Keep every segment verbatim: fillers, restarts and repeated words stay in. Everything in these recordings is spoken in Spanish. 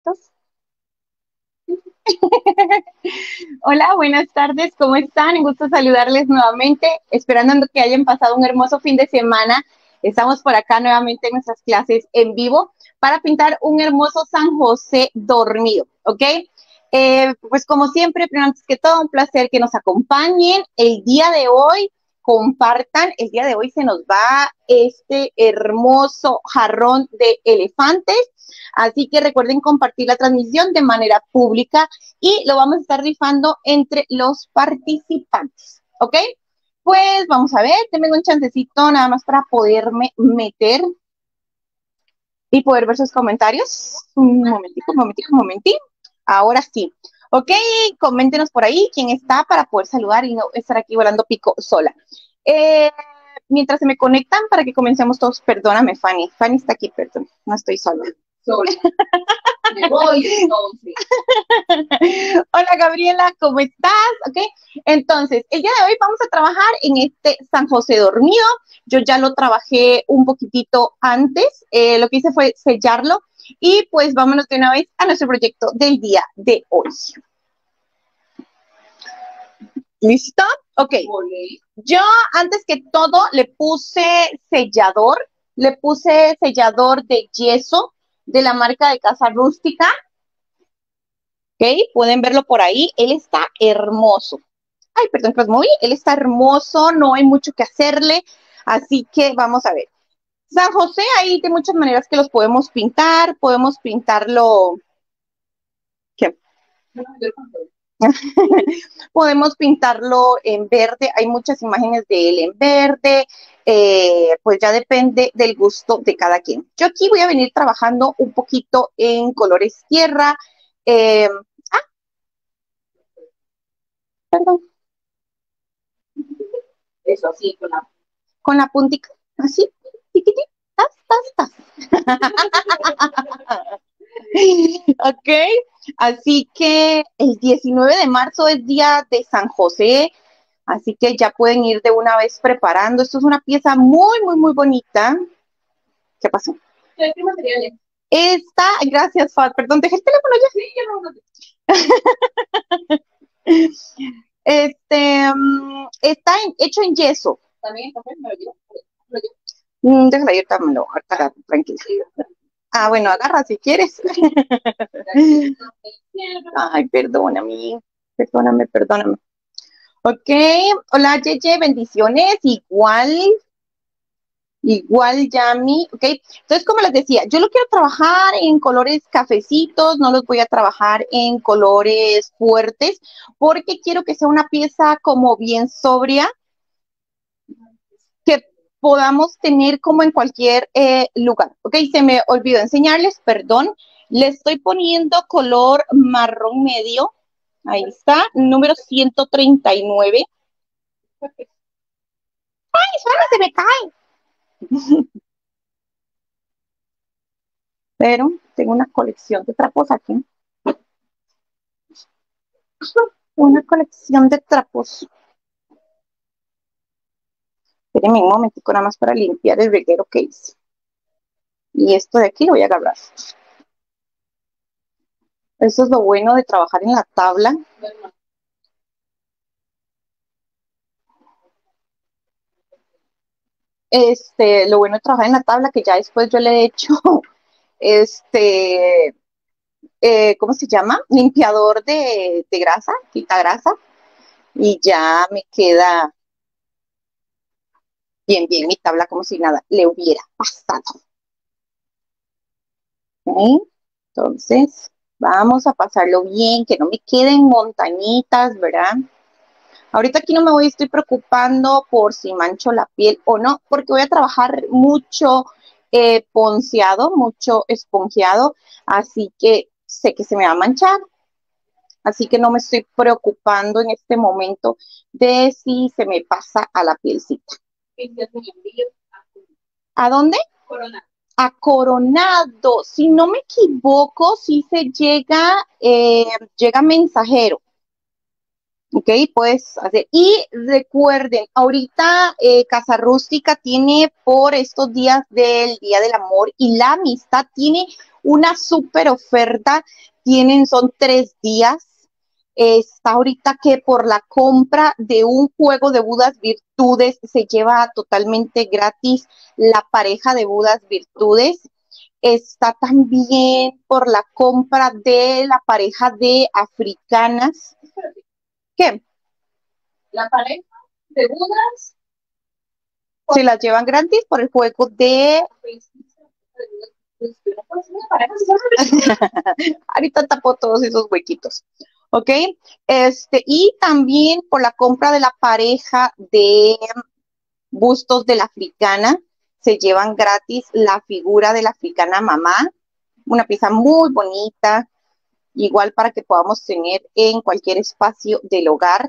¿Listos? Hola, buenas tardes, ¿cómo están? Un gusto saludarles nuevamente, esperando que hayan pasado un hermoso fin de semana. Estamos por acá nuevamente en nuestras clases en vivo para pintar un hermoso San José dormido, ¿ok? Eh, pues como siempre, primero antes que todo, un placer que nos acompañen el día de hoy, compartan, el día de hoy se nos va este hermoso jarrón de elefantes, así que recuerden compartir la transmisión de manera pública y lo vamos a estar rifando entre los participantes, ¿ok? Pues vamos a ver, denme un chancecito nada más para poderme meter y poder ver sus comentarios. Un momentico, un momentico, un momentito. Ahora sí. Ok, coméntenos por ahí quién está para poder saludar y no estar aquí volando pico sola. Eh, mientras se me conectan para que comencemos todos, perdóname, Fanny. Fanny está aquí, perdón, no estoy sola. Sola. Me voy entonces. Hola Gabriela, ¿cómo estás? Ok, entonces el día de hoy vamos a trabajar en este San José dormido. Yo ya lo trabajé un poquitito antes, eh, lo que hice fue sellarlo y pues vámonos de una vez a nuestro proyecto del día de hoy. ¿Listo? Ok. Yo antes que todo le puse sellador, le puse sellador de yeso de la marca de Casa Rústica. Ok, pueden verlo por ahí. Él está hermoso. Ay, perdón que los moví. Él está hermoso, no hay mucho que hacerle. Así que vamos a ver. San José, hay de muchas maneras que los podemos pintar. Podemos pintarlo. ¿Qué? Podemos pintarlo en verde. Hay muchas imágenes de él en verde. Eh, pues ya depende del gusto de cada quien. Yo aquí voy a venir trabajando un poquito en colores tierra. Eh, ah, perdón. Eso así, con la, con la puntica, así, tiquití, tas, tas, tas. Ok, así que el diecinueve de marzo es día de San José, así que ya pueden ir de una vez preparando. Esto es una pieza muy, muy, muy bonita. ¿Qué pasó? ¿Qué materiales? Esta, gracias, Fad. Perdón, dejé el teléfono ya. Sí, ya no. Este, um, está en, hecho en yeso. También está me lo llevo. Mm, déjala, yo también lo agarro, tranquila. Ah, bueno, agarra si quieres. Ay, perdóname, perdóname, perdóname. Ok, hola, Yeye, bendiciones, igual, igual, Yami, ok. Entonces, como les decía, yo lo quiero trabajar en colores cafecitos, no los voy a trabajar en colores fuertes, porque quiero que sea una pieza como bien sobria, que podamos tener como en cualquier eh, lugar. Ok, se me olvidó enseñarles, perdón. Le estoy poniendo color marrón medio. Ahí está, número ciento treinta y nueve. ¡Ay, suena, se me cae! Pero tengo una colección de trapos aquí. Una colección de trapos. Espérenme un momentico nada más para limpiar el reguero que hice. Y esto de aquí lo voy a agarrar. Eso es lo bueno de trabajar en la tabla. Este, lo bueno de trabajar en la tabla, que ya después yo le he hecho, este, eh, ¿cómo se llama? Limpiador de, de grasa, quita grasa, y ya me queda bien, bien mi tabla como si nada le hubiera pasado. ¿Okay? Entonces, vamos a pasarlo bien, que no me queden montañitas, ¿verdad? Ahorita aquí no me voy, estoy preocupando por si mancho la piel o no, porque voy a trabajar mucho eh, ponceado, mucho esponjeado, así que sé que se me va a manchar, así que no me estoy preocupando en este momento de si se me pasa a la pielcita. ¿A dónde? Coronado. A Coronado, si no me equivoco, si se llega, eh, llega mensajero. Ok, puedes hacer. Y recuerden, ahorita eh, Casa Rústica tiene por estos días del Día del Amor y la Amistad, tiene una súper oferta. Tienen, son tres días. Está ahorita que por la compra de un juego de Budas Virtudes se lleva totalmente gratis la pareja de Budas Virtudes. Está también por la compra de la pareja de africanas. ¿Qué? La pareja de Budas. Se las llevan gratis por el juego de... Ahorita tapo todos esos huequitos. ¿Ok? Este, y también por la compra de la pareja de bustos de la africana, se llevan gratis la figura de la africana mamá, una pieza muy bonita, igual para que podamos tener en cualquier espacio del hogar.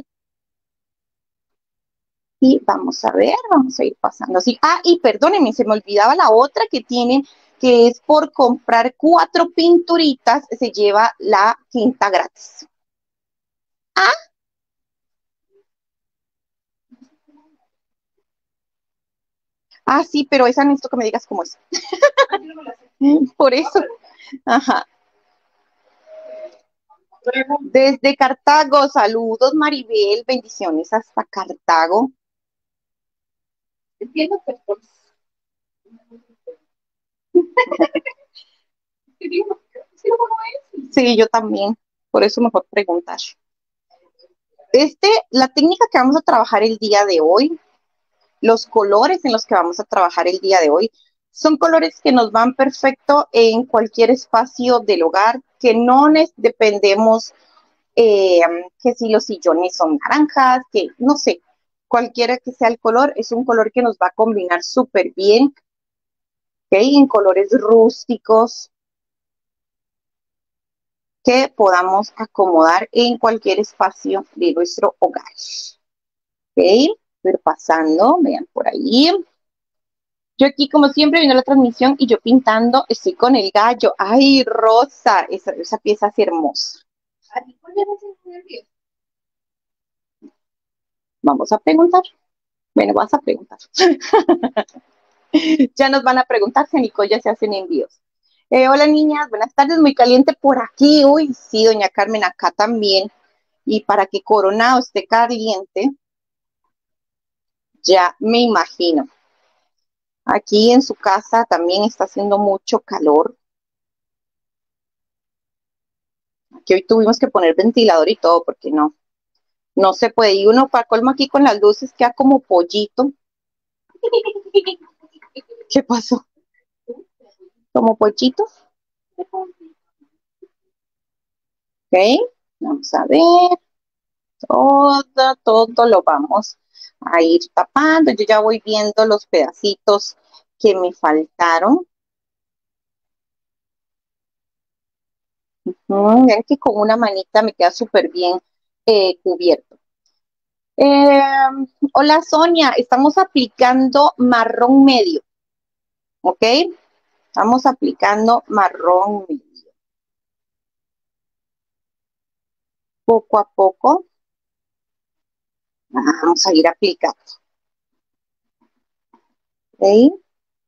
Y vamos a ver, vamos a ir pasando así. Ah, y perdónenme, se me olvidaba la otra que tienen, que es por comprar cuatro pinturitas, se lleva la quinta gratis. Ah, ah, sí, pero esa necesito que me digas cómo es. Por eso. Ajá. Desde Cartago, saludos Maribel, bendiciones hasta Cartago. Entiendo que por... Sí, yo también, por eso mejor preguntar. Este, la técnica que vamos a trabajar el día de hoy, los colores en los que vamos a trabajar el día de hoy, son colores que nos van perfecto en cualquier espacio del hogar, que no les dependemos eh, que si los sillones son naranjas, que no sé, cualquiera que sea el color, es un color que nos va a combinar súper bien, ¿ok? En colores rústicos que podamos acomodar en cualquier espacio de nuestro hogar. ¿Ok? Ir pasando, vean por ahí. Yo aquí, como siempre, viendo la transmisión y yo pintando, estoy con el gallo. ¡Ay, Rosa! Esa, esa pieza es hermosa. Vamos a preguntar. Bueno, vas a preguntar. Ya nos van a preguntar si Nico ya se hacen envíos. Eh, hola niñas, buenas tardes, muy caliente por aquí. Uy, sí, doña Carmen, acá también. Y para que Coronado esté caliente, ya me imagino. Aquí en su casa también está haciendo mucho calor. Aquí hoy tuvimos que poner ventilador y todo porque no, no se puede. Y uno para colmo aquí con las luces queda como pollito. ¿Qué pasó? ¿Como pollito? Ok, vamos a ver. Todo, todo lo vamos a ir tapando. Yo ya voy viendo los pedacitos que me faltaron. Mm, ven que con una manita me queda súper bien eh, cubierto. Eh, hola Sonia, estamos aplicando marrón medio, ¿ok? Estamos aplicando marrón medio. Poco a poco vamos a ir aplicando, ¿ok?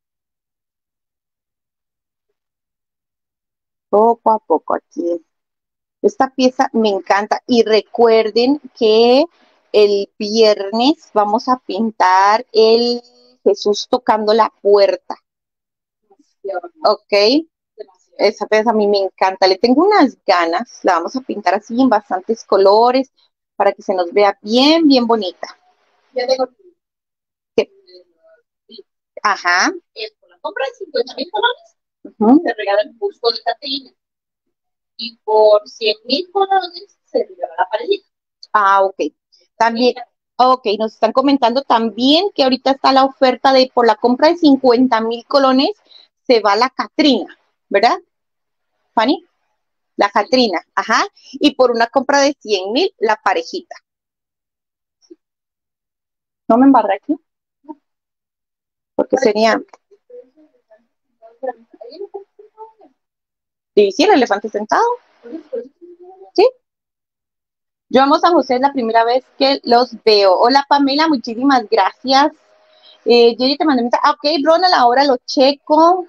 Poco a poco aquí. Esta pieza me encanta y recuerden que el viernes vamos a pintar el Jesús tocando la puerta, ¿ok? Esa pieza a mí me encanta, le tengo unas ganas, la vamos a pintar así en bastantes colores para que se nos vea bien, bien bonita. Ya tengo. ¿Qué? Ajá. Es por la compra de cincuenta mil colones, Uh-huh. se regala el busto de Catrina. Y por cien mil colones se regala la parejita. Ah, ok. También, ok, nos están comentando también que ahorita está la oferta de por la compra de cincuenta mil colones se va la Catrina, ¿verdad, Fanny? La Catrina, ajá. Y por una compra de cien mil, la parejita. ¿No me embarré aquí? Porque sería... ¿Sí, sí, el elefante sentado? ¿Sí? Yo amo San José, es la primera vez que los veo. Hola Pamela, muchísimas gracias. Eh, Jerry te mandé un mensaje. Ah, ok, Ronald, ahora lo checo.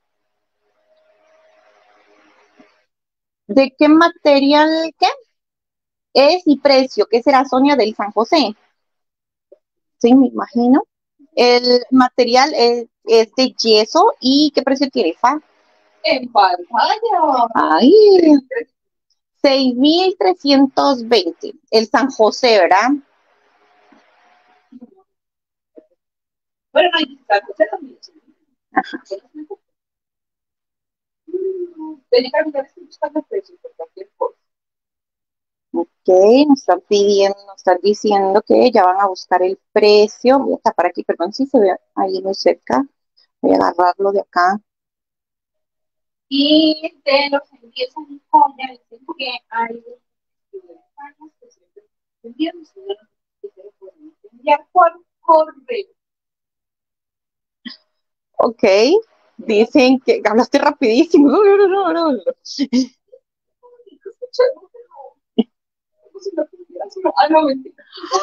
¿De qué material, qué? Es y precio. ¿Qué será, Sonia, del San José? Sí, me imagino. El material es, es de yeso. ¿Y qué precio tiene, Fa? En pantalla. Ay, seis mil trescientos veinte. El San José, ¿verdad? Bueno, no hay que estar, usted también. Técnicamente estoy buscando precios por cualquier cosa. Ok, nos están pidiendo, nos están diciendo que ya van a buscar el precio. Voy a tapar aquí, perdón, si se ve ahí muy cerca. Voy a agarrarlo de acá. Y de los envíos a Nicoya, dicen que hay años que siempre envían, si no, que se lo pueden enviar por correo. Ok, dicen que hablaste rapidísimo. No, no, no, no, no. Ah, no, mentira.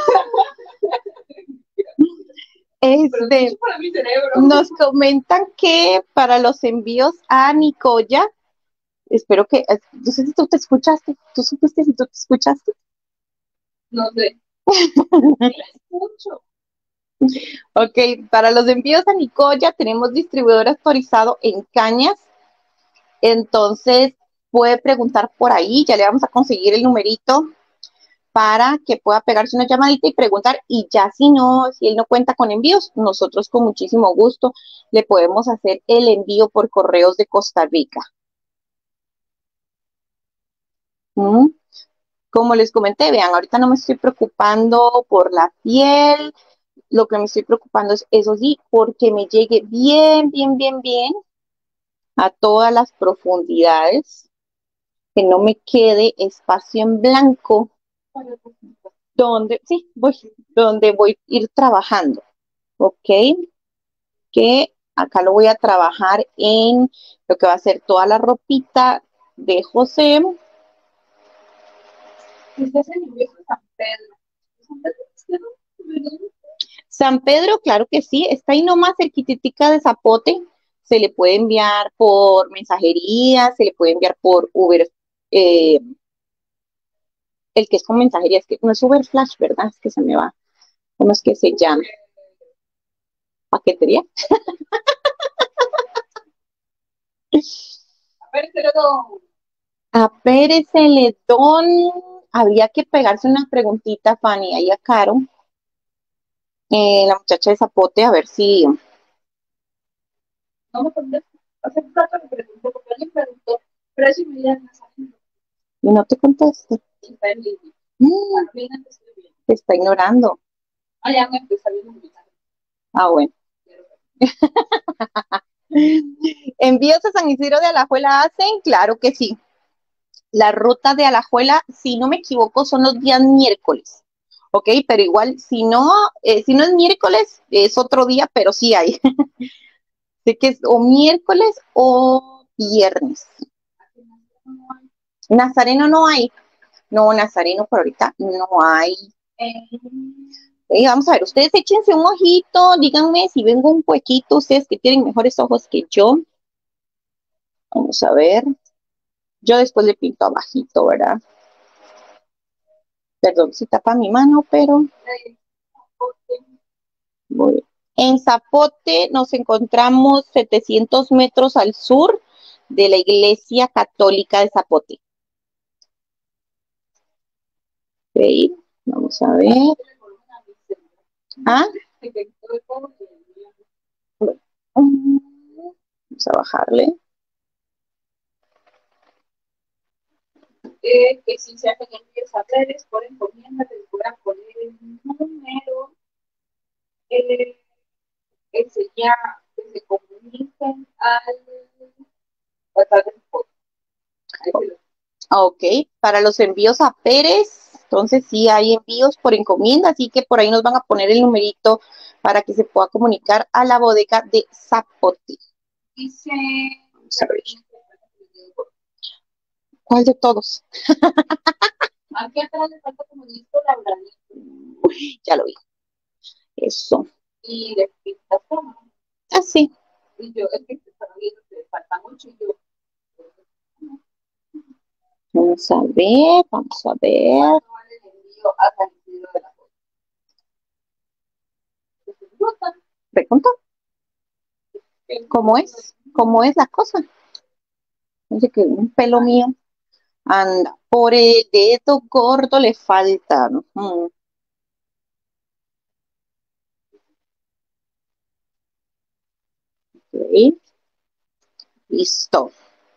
Este, para mi cerebro. nos comentan que para los envíos a Nicoya, espero que, no sé si tú te escuchaste, tú supiste si tú te escuchaste. No sé. La escucho. Ok, para los envíos a Nicoya tenemos distribuidor autorizado en Cañas, entonces puede preguntar por ahí, ya le vamos a conseguir el numerito para que pueda pegarse una llamadita y preguntar, y ya si no, si él no cuenta con envíos, nosotros con muchísimo gusto le podemos hacer el envío por correos de Costa Rica. ¿Mm? Como les comenté, vean, ahorita no me estoy preocupando por la piel, lo que me estoy preocupando es, eso sí, porque me llegue bien, bien, bien, bien a todas las profundidades, que no me quede espacio en blanco donde, sí, voy, donde voy a ir trabajando, ¿ok? Que acá lo voy a trabajar en lo que va a ser toda la ropita de José. Usted se envió a San Pedro. San Pedro, San Pedro, claro que sí, está ahí nomás cerquititica de Zapote. Se le puede enviar por mensajería, se le puede enviar por Uber, eh, el que es con mensajería, es que no es Uber Flash, ¿verdad? Es que se me va. ¿Cómo es que se llama? ¿Paquetería? a ver, pero no. A Pérez Celedón, habría que pegarse una preguntita, Fanny, ahí a Caro, eh, la muchacha de Zapote, a ver si, No me contesta. Hace un rato le pregunté, porque alguien preguntó, precio y medida de Nazareno. y no te conteste. Está en línea. Mm, Carolina, te estoy viendo. te está ignorando. Ah, ya me empieza viendo un mensaje. Ah, bueno. ¿Envíos a San Isidro de Alajuela hacen? Claro que sí. La ruta de Alajuela, si no me equivoco, son los días miércoles. Ok, pero igual, si no, eh, si no es miércoles, es otro día, pero sí hay. Sé que es o miércoles o viernes. Nazareno no hay. No, Nazareno por ahorita no hay. Eh, Eh, vamos a ver, ustedes échense un ojito, díganme si vengo un huequito, ustedes que tienen mejores ojos que yo. Vamos a ver. Yo después le pinto abajito, ¿verdad? Perdón si tapa mi mano, pero voy. En Zapote nos encontramos setecientos metros al sur de la Iglesia Católica de Zapote. Ok, vamos a ver. ¿Ah? Vamos a bajarle. eh, que si se hacen envíos a redes por encomienda, les voy a poner el número, eh, que se llama, que se comuniquen al WhatsApp de foto. Ok, para los envíos a Pérez, entonces sí hay envíos por encomienda, así que por ahí nos van a poner el numerito para que se pueda comunicar a la bodega de Zapote. Dice, Vamos a ver. ¿Cuál de todos? Aquí atrás le falta como listo la labradito. Uy, ya lo vi. Eso. Y le pintas como. Así. Y yo, es que te estaba viendo que le falta mucho y yo. Vamos a ver, vamos a ver. ¿Cuánto vale el envío a San Isidro de la Costa? Pregunta, ¿cómo es? ¿Cómo es la cosa? Dice que un pelo mío anda por el dedo gordo le falta. Ujú. Ok, listo.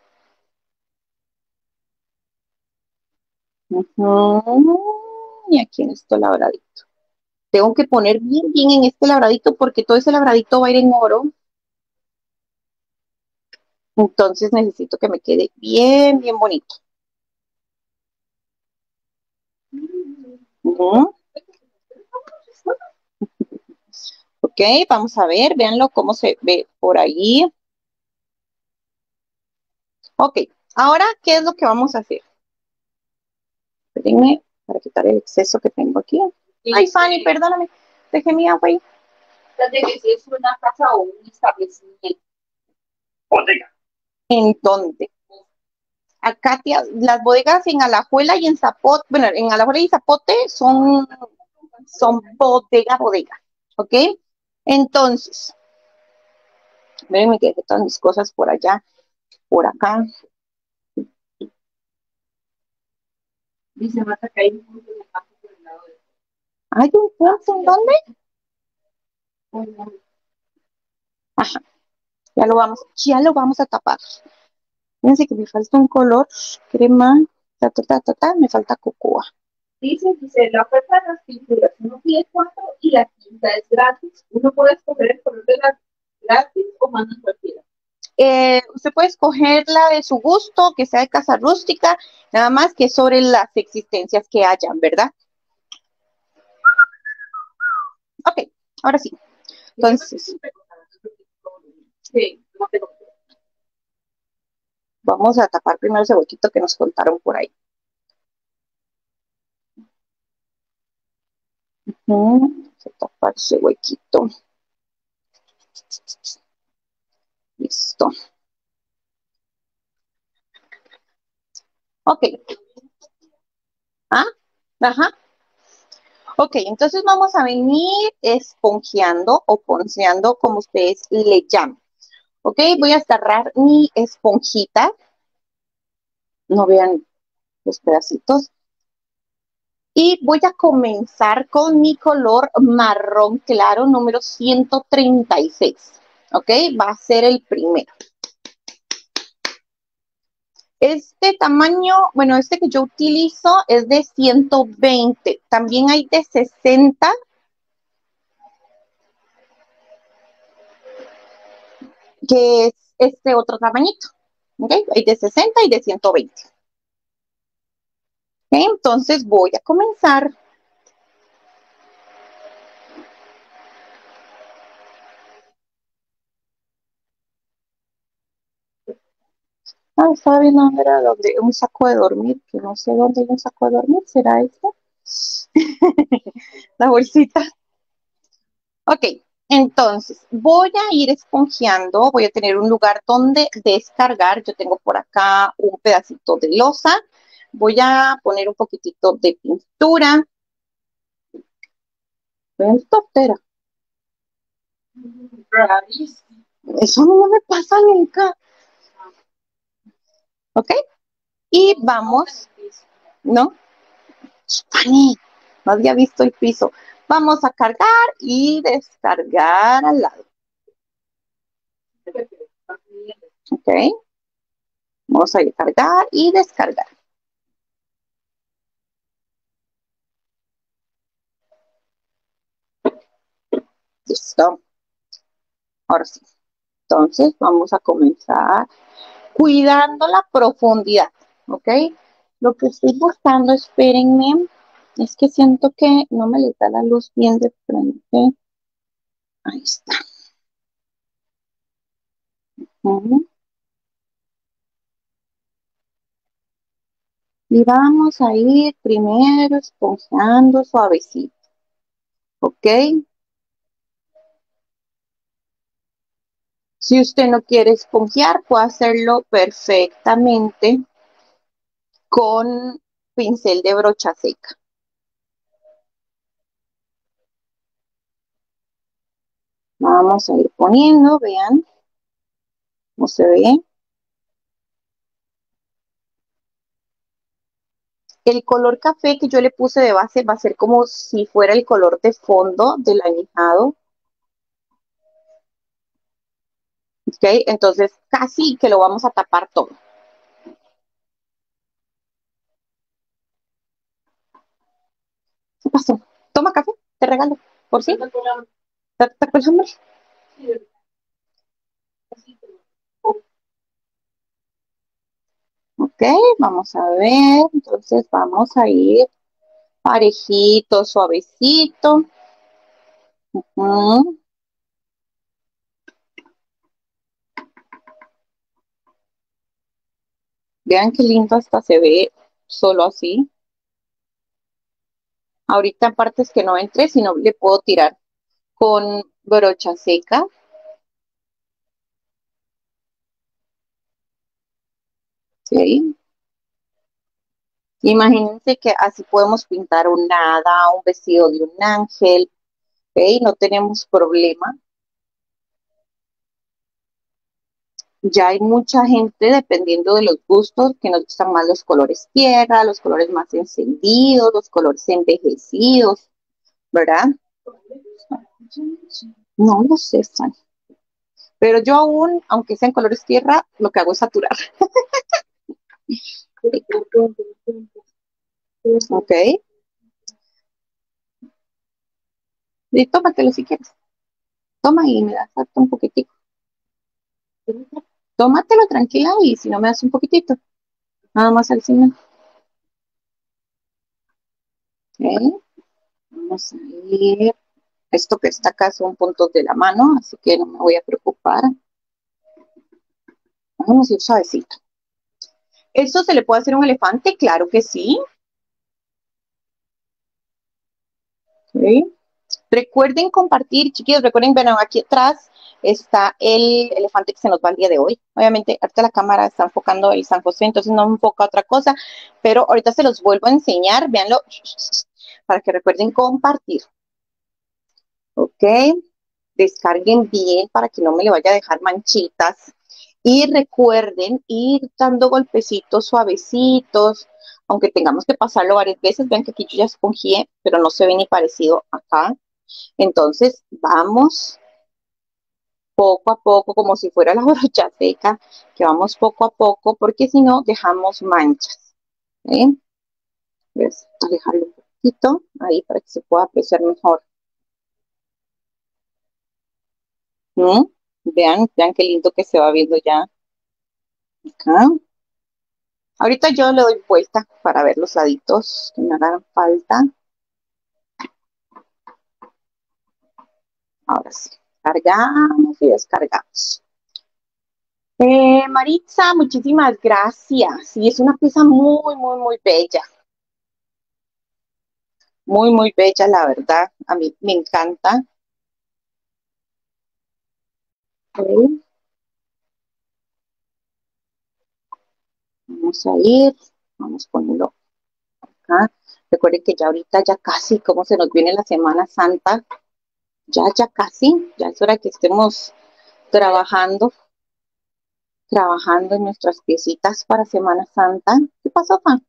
Ujú. Y aquí en esto labradito. Tengo que poner bien, bien en este labradito porque todo ese labradito va a ir en oro. Entonces necesito que me quede bien, bien bonito. Ujú. Ok, vamos a ver, véanlo cómo se ve por ahí. Ok, ahora, ¿qué es lo que vamos a hacer? Espérenme para quitar el exceso que tengo aquí. Ay, Fanny, perdóname, dejé mi agua ahí. De que si es una casa o un establecimiento. Bodega. ¿En dónde? Acá, tía, las bodegas en Alajuela y en Zapote, bueno, en Alajuela y Zapote son, son bodega, bodega, ¿ok? Entonces, espérenme que dejé todas mis cosas por allá, por acá. Dice Marta que hay un punto de campo por el lado de. ¿Hay un punto en dónde? Bueno, Ajá, ya lo vamos, ya lo vamos a tapar. Fíjense que me falta un color, crema, ta, ta, ta, ta, ta, me falta cocoa. dice, dice, la oferta de las pinturas, uno pide cuatro y la quinta es gratis. Uno puede escoger el color de la gratis o mandan cualquiera. Eh, usted puede escoger la de su gusto, que sea de casa rústica, nada más que sobre las existencias que hayan, ¿verdad? Ok, ahora sí. Entonces, Sí, no tengo. vamos a tapar primero ese huequito que nos contaron por ahí. Ujú, vamos a tapar ese huequito. Listo. Ok. Ah, ajá. Ok, entonces vamos a venir esponjeando o ponceando, como ustedes le llaman. Ok, voy a agarrar mi esponjita. No vean los pedacitos. Y voy a comenzar con mi color marrón claro número ciento treinta y seis. Ok, va a ser el primero. Este tamaño, bueno, este que yo utilizo es de ciento veinte. También hay de sesenta, que es este otro tamañito. Ok, hay de sesenta y de ciento veinte. Ok, entonces voy a comenzar. Ah, estaba viendo dónde era donde, un saco de dormir, que no sé dónde hay un saco de dormir. ¿Será este? La bolsita. Ok, entonces voy a ir esponjeando, voy a tener un lugar donde descargar. Yo tengo por acá un pedacito de losa. Voy a poner un poquitito de pintura. Vean esta tontera. Rarísimo. Eso no me pasa nunca. Ok, y vamos, ¿no? Fanny, no había visto el piso. Vamos a cargar y descargar al lado. Ok, vamos a ir a cargar y descargar. Listo. Ahora sí. Entonces vamos a comenzar cuidando la profundidad, ¿ok? Lo que estoy buscando, espérenme, es que siento que no me le da la luz bien de frente. Ahí está. Ujú. Y vamos a ir primero esponjando suavecito, ¿ok? Si usted no quiere esponjear, puede hacerlo perfectamente con pincel de brocha seca. Vamos a ir poniendo, vean cómo se ve. El color café que yo le puse de base va a ser como si fuera el color de fondo del añejado. ¿Ok? Entonces casi que lo vamos a tapar todo. ¿Qué pasó? Toma café, te regalo. ¿Por sí? ¿Te te acuerdas, hombre? Ok, vamos a ver. Entonces vamos a ir parejito, suavecito. Ujú. Vean qué lindo hasta se ve solo así. Ahorita en partes que no entre, si no le puedo tirar con brocha seca. ¿Sí? Imagínense que así podemos pintar un hada, un vestido de un ángel. ¿Ok? No tenemos problema. Ya hay mucha gente, dependiendo de los gustos, que nos gustan más los colores tierra, los colores más encendidos, los colores envejecidos, ¿verdad? No lo sé, Fanny. Pero yo aún, aunque sean colores tierra, lo que hago es saturar. Ok. Y tómatelo si quieres. Toma y me das harto un poquitico. Tómatelo tranquila y si no me das un poquitito, nada más al final. Ok. Vamos a ir. Esto que está acá son puntos de la mano, así que no me voy a preocupar. Vamos a ir suavecito. ¿Eso se le puede hacer a un elefante? Claro que sí. ¿Sí? Recuerden compartir, chiquillos, recuerden, bueno, aquí atrás está el elefante que se nos va el día de hoy. Obviamente, ahorita la cámara está enfocando el San José, entonces no enfoca otra cosa, pero ahorita se los vuelvo a enseñar, véanlo, para que recuerden compartir. ¿Ok? Descarguen bien para que no me le vaya a dejar manchitas. Y recuerden ir dando golpecitos suavecitos, aunque tengamos que pasarlo varias veces. Vean que aquí yo ya esponjé, pero no se ve ni parecido acá. Entonces, vamos poco a poco, como si fuera la brocha seca, que vamos poco a poco, porque si no, dejamos manchas. ¿Eh? ¿Ves? Alejarlo un poquito ahí para que se pueda apreciar mejor. ¿Mm? Vean, vean qué lindo que se va viendo ya acá. Ahorita yo le doy vuelta para ver los laditos que me hagan falta. Ahora sí, cargamos y descargamos. Eh, Maritza, muchísimas gracias. Sí, es una pieza muy, muy, muy bella. Muy, muy bella, la verdad. A mí me encanta. Ok, vamos a ir, vamos a ponerlo acá. Recuerden que ya ahorita, ya casi, como se nos viene la Semana Santa, ya, ya casi, ya es hora que estemos trabajando, trabajando en nuestras piecitas para Semana Santa. ¿Qué pasó, Juan?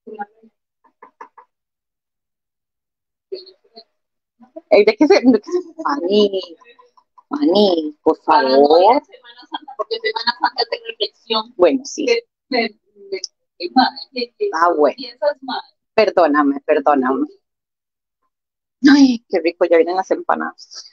Eh, ¿De qué se, de qué se, Fanny, Fanny, por favor? Semana Santa, porque Semana Santa es de reflexión. Bueno, sí. De, de, de, de, de, de, Ah, bueno. piensas mal. Perdóname, perdóname. Ay, qué rico, ya vienen las empanadas.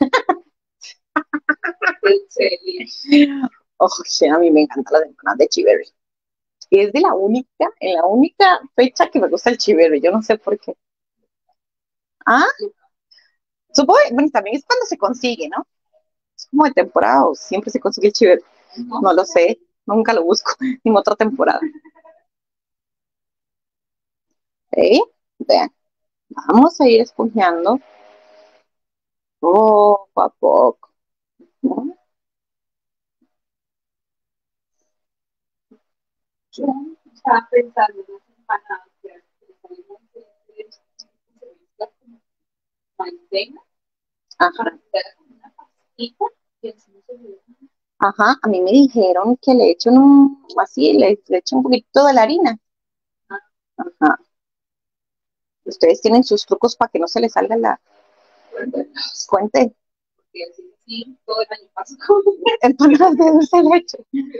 Oh, sí, a mí me encantan las empanadas de chiverri. Y es de la única, en la única fecha que me gusta el chiverri. Yo no sé por qué. Ah, supongo, bueno, también es cuando se consigue, ¿no? Es como de temporada o siempre se consigue el chiverri. No lo sé, nunca lo busco en otra temporada. Vean, vamos a ir esponjeando poco a poco, ¿no? Yo estaba pensando en las empanadas que salimos de maicena, Ajá, hacer como una pastita y encima se le ajá, a mí me dijeron que le echen un, así, le, le echen un poquito de la harina. Ajá, ustedes tienen sus trucos para que no se les salga la cuente. porque así sí, todo el año pasó. Empanadas de dulce de leche.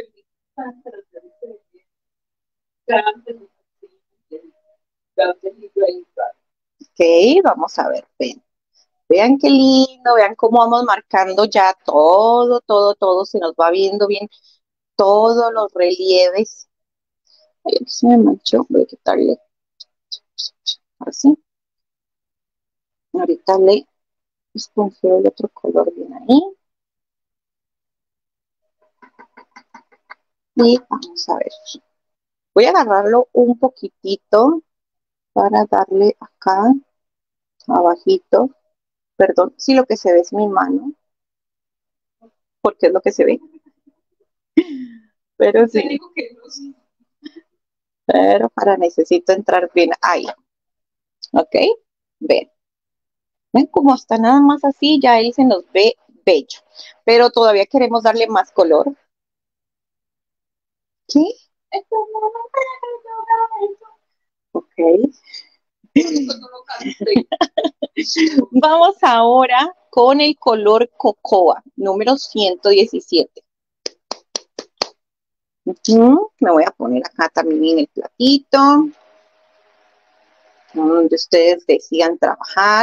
Ok, vamos a ver, ven. Vean qué lindo, vean cómo vamos marcando ya todo, todo, todo, se nos va viendo bien todos los relieves. Ay, aquí se me manchó, voy a quitarle así. Ahorita le esponjeo el otro color bien ahí. Y vamos a ver. Voy a agarrarlo un poquitito para darle acá, abajito. Perdón, si lo que se ve es mi mano, porque es lo que se ve. Pero sí, pero para necesito entrar bien ahí. ¿Ok? Ven. Ven como está nada más así, ya él se nos ve bello. Pero todavía queremos darle más color. ¿Qué? Ok. Vamos ahora con el color cocoa, número ciento diecisiete. Ujú, me voy a poner acá también en el platito, donde ustedes decidan trabajar.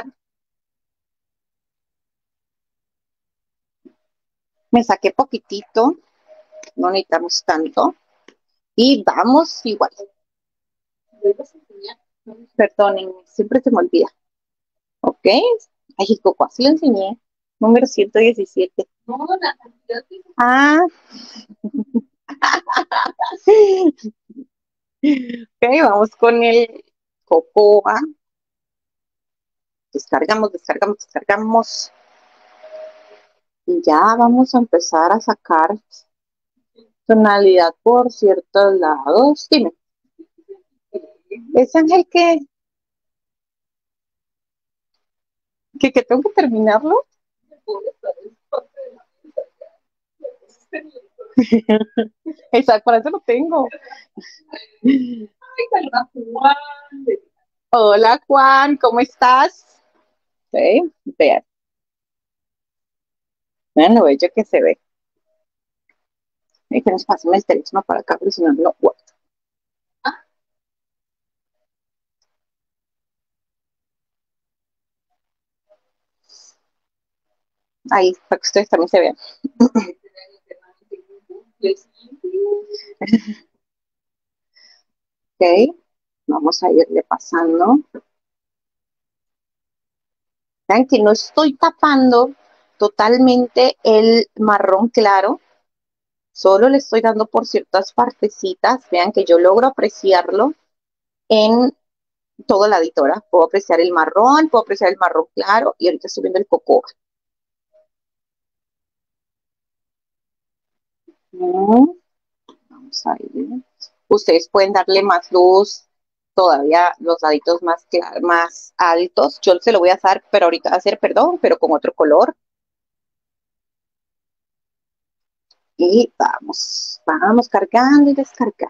Me saqué poquitito, no necesitamos tanto. Y vamos igual. Perdonen, siempre se me olvida. ¿Ok? Ay, Coco, así lo enseñé. Número ciento diecisiete. No, la cantidad de Ah, ok, vamos con el cocoa. Descargamos, descargamos, descargamos. Y ya vamos a empezar a sacar tonalidad por ciertos lados. Dime, ¿es Ángel que, que, que tengo que terminarlo? Exacto, para eso lo tengo. Hola Juan, ¿cómo estás? Ok, vean, vean lo bello que se ve. Y que nos pasen el teléfono para acá, porque si no, no guardo. Ahí, para que ustedes también se vean. Ok, vamos a irle pasando. Vean que no estoy tapando totalmente el marrón claro, solo le estoy dando por ciertas partecitas. Vean que yo logro apreciarlo en todo la editora. Puedo apreciar el marrón, puedo apreciar el marrón claro y ahorita estoy viendo el cocoa. Mm, vamos a ir. Ustedes pueden darle más luz, todavía los laditos más, clar- más altos. Yo se lo voy a hacer, pero ahorita a hacer, perdón, pero con otro color. Y vamos, vamos cargando y descargando.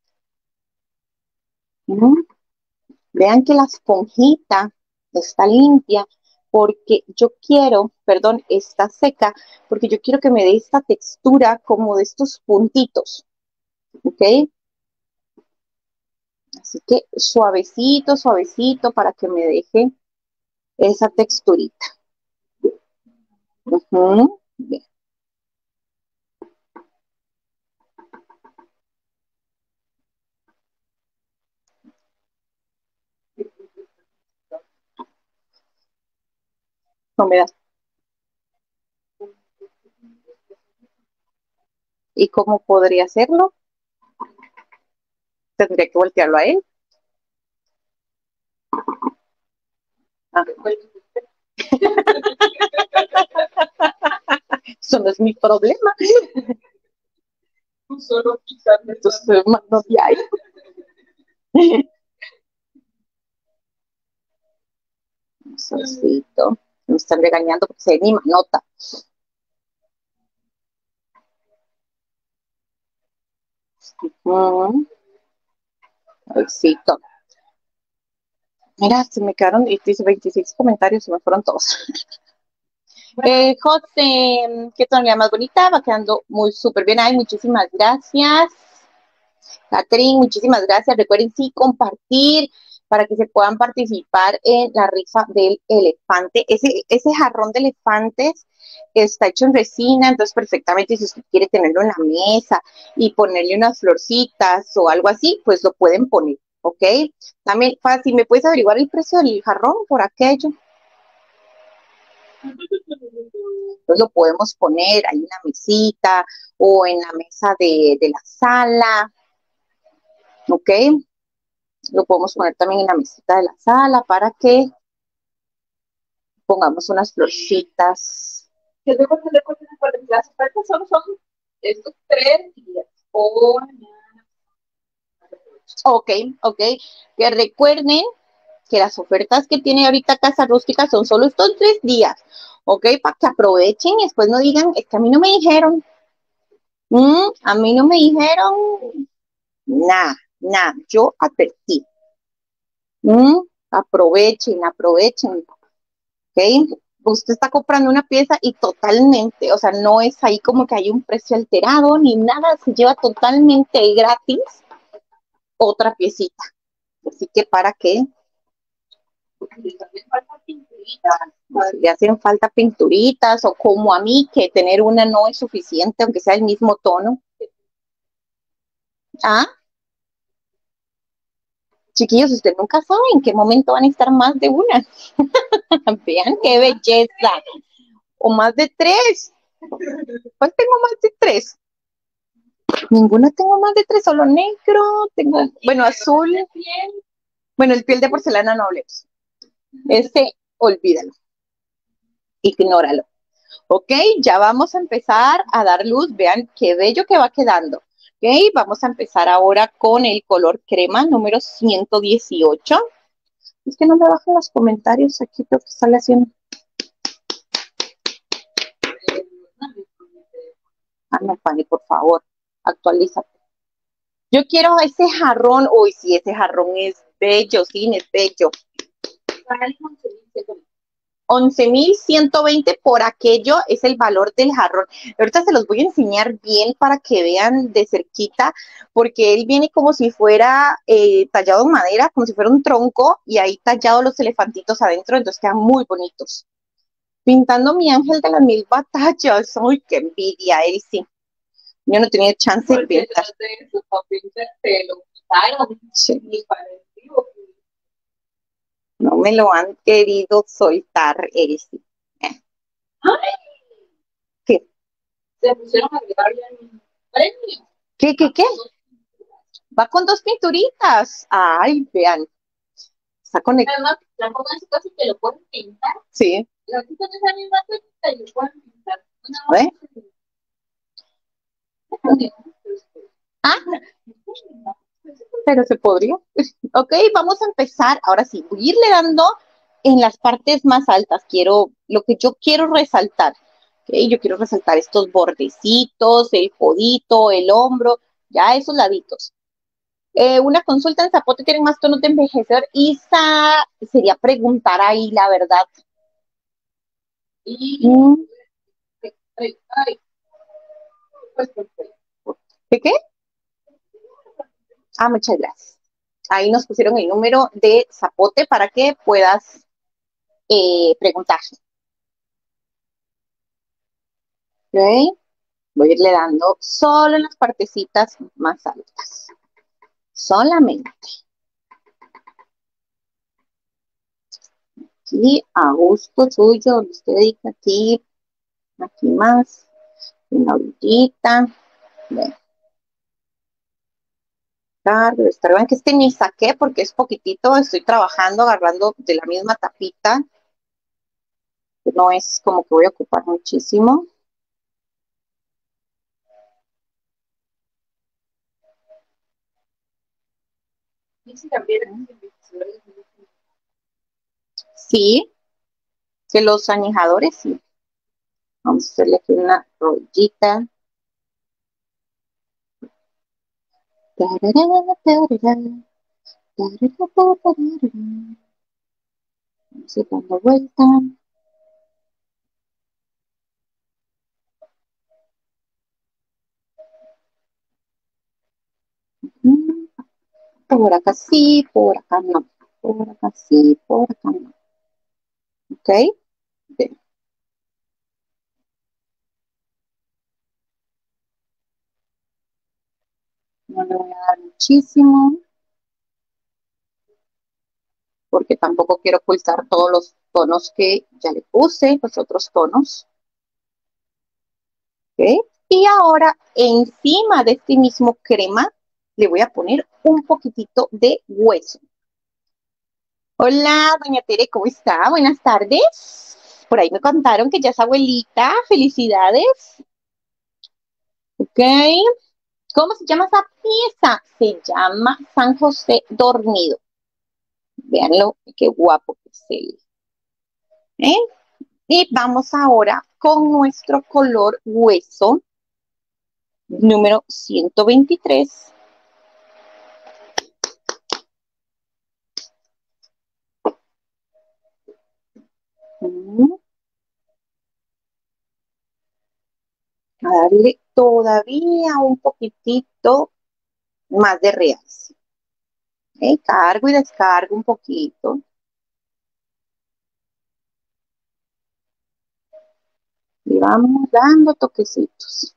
¿Mm? Vean que la esponjita está limpia porque yo quiero, perdón, está seca, porque yo quiero que me dé esta textura como de estos puntitos, ¿ok? Así que suavecito, suavecito para que me deje esa texturita. Ujú. Bien, no me da. ¿Y cómo podría hacerlo? Tendría que voltearlo a él. Eso no es mi problema. Solo quitarme tus manos de ahí. Solcito. Me están regañando porque se ni nota. Uh-huh. Solcito. Mira, se me quedaron, dice veintiséis comentarios, se me fueron todos. Eh, José, qué tonalidad más bonita, va quedando muy súper bien ahí, muchísimas gracias. Catherine, muchísimas gracias. Recuerden sí compartir para que se puedan participar en la rifa del elefante. Ese, ese jarrón de elefantes está hecho en resina, entonces perfectamente si usted quiere tenerlo en la mesa y ponerle unas florcitas o algo así, pues lo pueden poner, ¿ok? También fácil, ¿me puedes averiguar el precio del jarrón por aquello? Entonces lo podemos poner ahí en la mesita o en la mesa de, de la sala, ¿ok? Lo podemos poner también en la mesita de la sala para que pongamos unas florcitas. Que luego se le cuenten las ofertas solo son estos tres días. O Ok, ok. Que recuerden que las ofertas que tiene ahorita Casa Rústica son solo estos tres días. Ok, para que aprovechen y después no digan, es que a mí no me dijeron. Mm, a mí no me dijeron nada, nada. Yo advertí. Mm, aprovechen, aprovechen. Ok, usted está comprando una pieza y totalmente, o sea, no es ahí como que hay un precio alterado ni nada, se lleva totalmente gratis otra piecita. Así que para qué le hacen falta pinturitas o como a mí que tener una no es suficiente aunque sea el mismo tono. Ah, chiquillos, ustedes nunca saben en qué momento van a estar más de una. Vean qué belleza. O más de tres. ¿Cuál tengo más de tres? Ninguna tengo más de tres, solo negro, tengo, bueno, azul. Bueno, el piel de porcelana no hablemos. Este, olvídalo. Ignóralo. Ok, ya vamos a empezar a dar luz. Vean qué bello que va quedando. Ok, vamos a empezar ahora con el color crema número ciento dieciocho. Es que no me bajan los comentarios aquí, creo que sale haciendo. Ah, no, Fanny, por favor, actualízate. Yo quiero ese jarrón. Uy, sí, ese jarrón es bello, sí, es bello. once mil ciento veinte por aquello es el valor del jarrón. Ahorita se los voy a enseñar bien para que vean de cerquita, porque él viene como si fuera eh, tallado en madera, como si fuera un tronco, y ahí tallado los elefantitos adentro, entonces quedan muy bonitos. Pintando mi ángel de las mil batallas. ¡Ay, qué envidia! Él sí. Yo no tenía chance de pintar. Sí. No me lo han querido soltar, él sí. Eh. ¿Qué? Se pusieron a llevar ya el premio. ¿Qué, qué, qué? Va con dos pinturitas. Ay, vean. Está conectado. Además, la pongo en su casa y te lo pueden pintar. Sí. Lo quitan esa misma técnica y lo pueden pintar. ¿Ve? Ah, pero se podría. Ok, vamos a empezar. Ahora sí, voy a irle dando en las partes más altas. Quiero, lo que yo quiero resaltar. Okay, yo quiero resaltar estos bordecitos, el codito, el hombro, ya esos laditos. Eh, una consulta en Zapote tienen más tonos de envejecer. Isa, sería preguntar ahí la verdad. Y Mm. ay, ay. Pues, ¿De qué? Ah, muchas gracias. Ahí nos pusieron el número de Zapote para que puedas eh, preguntar. ¿Ok? Voy a irle dando solo en las partecitas más altas. Solamente. Aquí, a gusto suyo, donde usted diga aquí, aquí más, una orillita. Bueno. Cargo, descargan, que este ni saqué porque es poquitito, estoy trabajando, agarrando de la misma tapita. No es como que voy a ocupar muchísimo. Y si cambiaran los investigadores, Sí, que los añejadores, sí. Vamos a hacerle aquí una rollita. Tararara, tararara, tararara, tararara. Vamos a ir dando vuelta. Mm, Por acá sí, por acá no. Por acá sí, por acá no. ¿Ok? Bien, no le voy a dar muchísimo porque tampoco quiero ocultar todos los tonos que ya le puse, los otros tonos. ¿Ok? Y ahora encima de este mismo crema le voy a poner un poquitito de hueso. Hola, doña Tere, ¿cómo está? Buenas tardes. Por ahí me contaron que ya es abuelita. Felicidades. Ok. ¿Cómo se llama esa pieza? Se llama San José Dormido. Véanlo, qué guapo que es él. ¿Eh? Y vamos ahora con nuestro color hueso número ciento veintitrés. Mm, A darle todavía un poquitito más de realce. ¿Ok? Cargo y descargo un poquito. Y vamos dando toquecitos.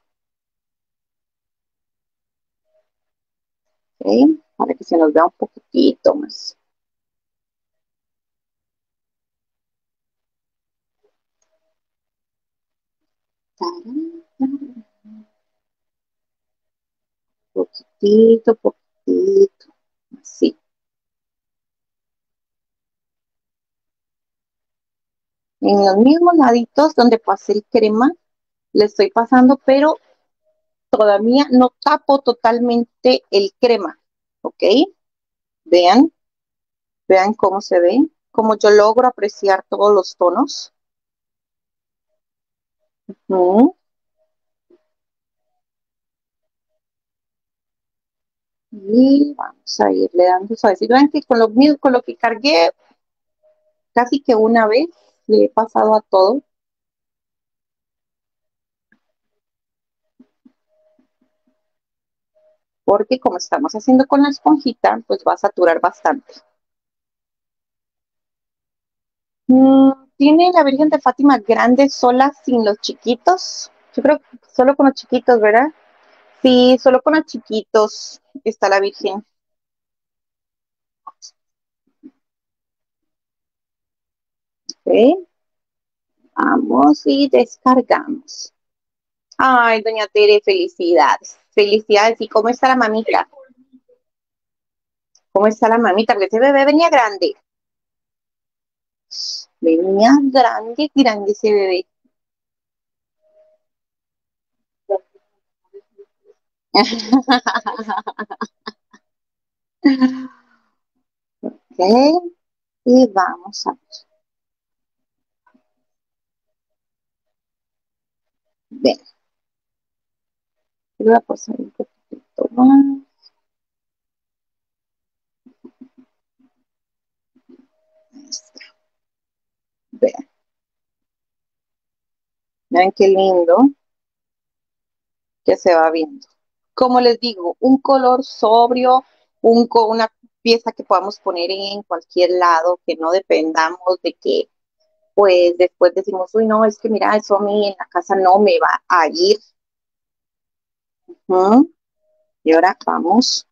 ¿Ok? Para que se nos vea un poquitito más. Poquitito, poquitito. Así. En los mismos laditos donde pasé el crema, le estoy pasando, pero todavía no tapo totalmente el crema. ¿Ok? Vean, vean cómo se ve, cómo yo logro apreciar todos los tonos. Mm, Y vamos a irle dando suavecito. Vean que con lo, mismo- con lo que cargué casi que una vez le he pasado a todo, porque como estamos haciendo con la esponjita, pues va a saturar bastante. Mm, ¿Tiene la Virgen de Fátima grande sola sin los chiquitos? Yo creo que solo con los chiquitos, ¿verdad? Sí, solo con los chiquitos está la Virgen. ¿Ok? Vamos y descargamos. Ay, doña Tere, felicidades. Felicidades. ¿Y cómo está la mamita? ¿Cómo está la mamita? Porque ese bebé venía grande. Venía grande, grande ese bebé. Ok, y vamos a ver. Voy a pasar un poquito más. Vean, vean qué lindo que se va viendo. Como les digo, un color sobrio, un, co- una pieza que podamos poner en cualquier lado, que no dependamos de que, pues después decimos, uy, no, es que mira, eso a mí en la casa no me va a ir. Ujú. Y ahora vamos,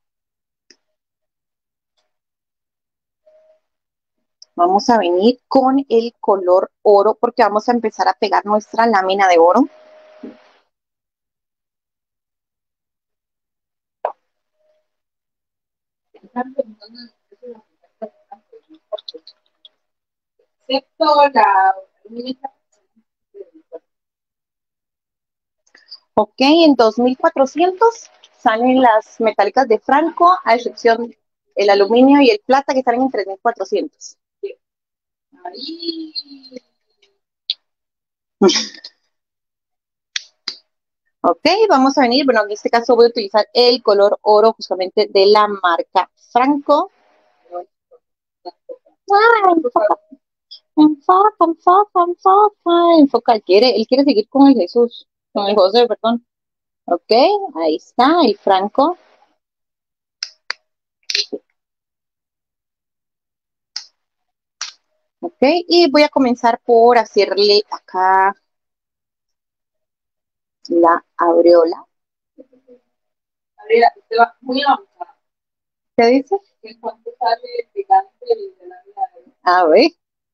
vamos a venir con el color oro, porque vamos a empezar a pegar nuestra lámina de oro. franco, entonces eso es la mitad de franco, excepto la milita. Ok, en dos mil cuatrocientos salen las metálicas de Franco, a excepción el aluminio y el plata que salen en tres mil cuatrocientos. Ahí. Ok, vamos a venir, bueno, en este caso voy a utilizar el color oro justamente de la marca Franco. Ah, enfoca, enfoca, enfoca, enfoca, enfoca, él quiere, él quiere seguir con el Jesús, con el José, perdón. Ok, ahí está, el Franco. Ok, y voy a comenzar por hacerle acá la aureola. Gabriela, usted va muy avanzada. ¿Qué dice? En cuanto sale el picante de la vida de A ver,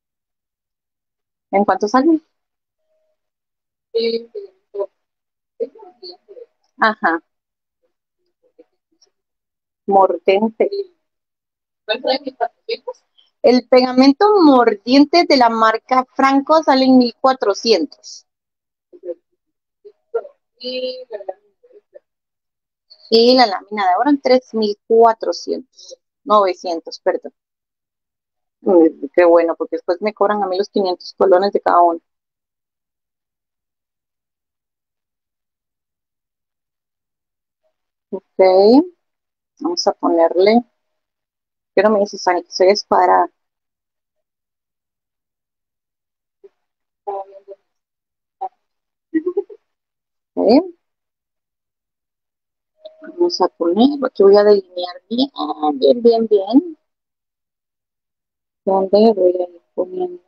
¿en cuánto sale? él, es un cliente. Ajá, mordente. ¿Cuál fue mi cuatrocientos? El pegamento mordiente de la marca Franco sale en mil cuatrocientos. Y la Y la lámina de oro en tres mil cuatrocientos. novecientos, perdón. Mm, qué bueno, porque después me cobran a mí los quinientos colones de cada uno. Ok, vamos a ponerle. Quiero me dice Fanny que soy escuadrada. estaba viendo. Ok, vamos a poner, aquí voy a delinear bien, ah, bien, bien, bien. ¿Dónde voy a ir poniendo?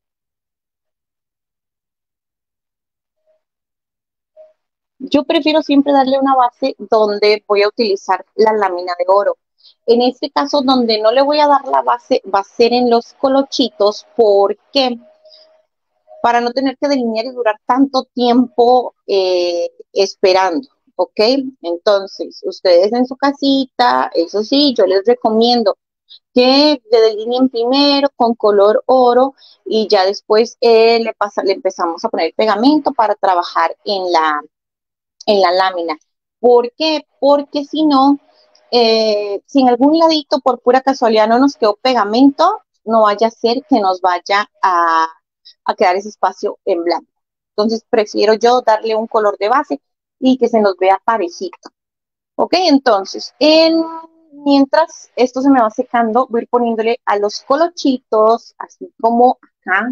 Yo prefiero siempre darle una base donde voy a utilizar la lámina de oro. En este caso, donde no le voy a dar la base, va a ser en los colochitos, porque para no tener que delinear y durar tanto tiempo eh, esperando, ¿ok? Entonces, ustedes en su casita, eso sí, yo les recomiendo que le delineen primero con color oro y ya después eh, le, pasa, le empezamos a poner pegamento para trabajar en la, en la lámina. ¿Por qué? Porque si no, eh, si en algún ladito por pura casualidad no nos quedó pegamento, no vaya a ser que nos vaya a, a quedar ese espacio en blanco. Entonces prefiero yo darle un color de base y que se nos vea parejito. Ok, entonces, en, mientras esto se me va secando, voy a ir poniéndole a los colochitos, así como acá.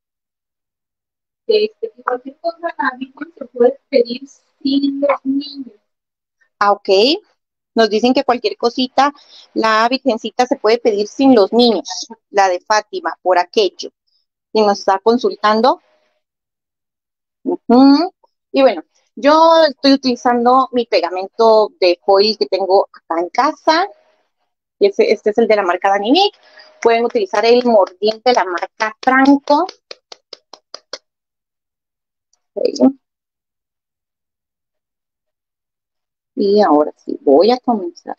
Este, y cualquier cosa la Virgen se puede pedir sin los niños. Ah, ok. Nos dicen que cualquier cosita, la Virgencita se puede pedir sin los niños, la de Fátima, por aquello. Y nos está consultando. Uh-huh. Y bueno, yo estoy utilizando mi pegamento de foil que tengo acá en casa. Y ese, este es el de la marca Danimic. Pueden utilizar el mordiente de la marca Franco. Okay. Y ahora sí, voy a comenzar.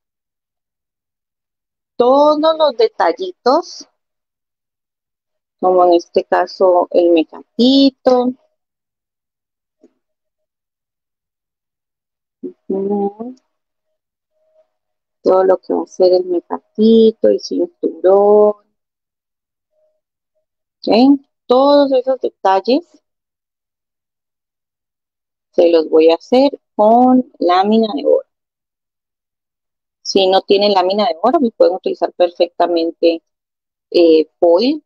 Todos los detallitos, como en este caso el mecatito, uh, todo lo que va a ser el mecatito, el cinturón, ¿okay? Todos esos detalles se los voy a hacer con lámina de oro. Si no tienen lámina de oro, me pueden utilizar perfectamente eh, foil.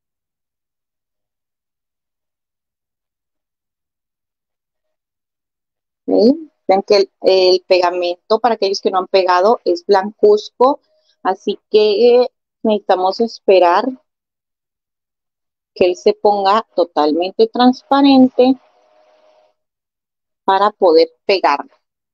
¿Sí? Vean que el, el pegamento, para aquellos que no han pegado, es blancuzco, así que eh, necesitamos esperar que él se ponga totalmente transparente para poder pegarlo.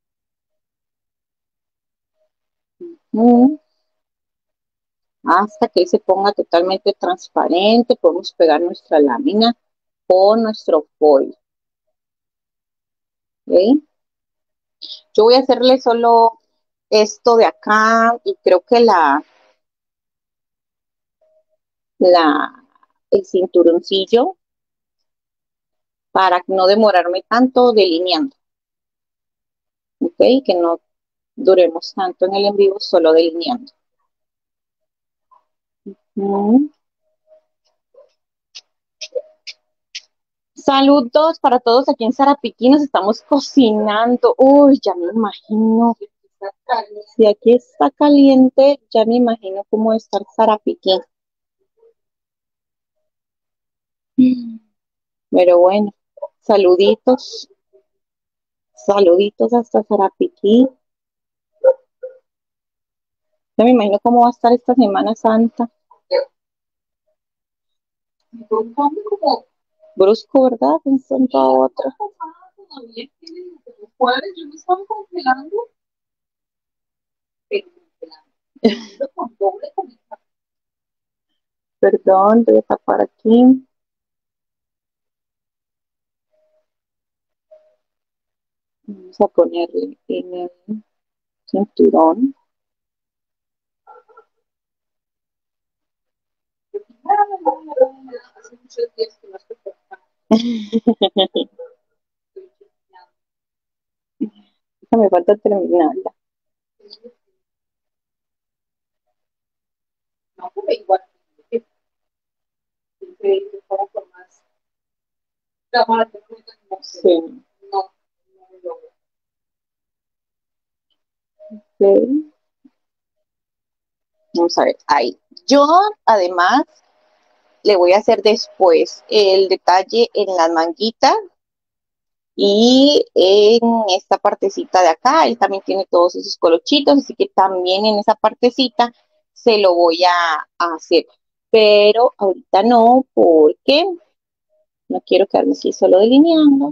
Mm, Hasta que él se ponga totalmente transparente, podemos pegar nuestra lámina con nuestro foil. ¿Okay? Yo voy a hacerle solo esto de acá y creo que la, la, el cinturoncillo para no demorarme tanto delineando, ¿ok? Que no duremos tanto en el en vivo solo delineando. Mm. Saludos para todos aquí en Sarapiquí, nos estamos cocinando. Uy, ya me imagino. Si aquí está caliente, ya me imagino cómo está Sarapiquí. Pero bueno, saluditos, saluditos hasta Sarapiquí. Ya me imagino cómo va a estar esta Semana Santa. Como Brusco, ¿verdad? De un pronto a otro. todavía tienen los jueves, yo me estaba congelando, pero congelando con doble comida. Perdón, voy a tapar aquí. Vamos a ponerle en el cinturón. Hace muchos días que no estoy congelando. Me falta terminarla. No, pero igual, increíble, para por más cámara que no, Sí. no, no lo Ok. Vamos a ver, ahí. Yo, además, le voy a hacer después el detalle en las manguitas y en esta partecita de acá. Él también tiene todos esos colochitos, así que también en esa partecita se lo voy a, a hacer. Pero ahorita no, porque no quiero quedarme aquí solo delineando.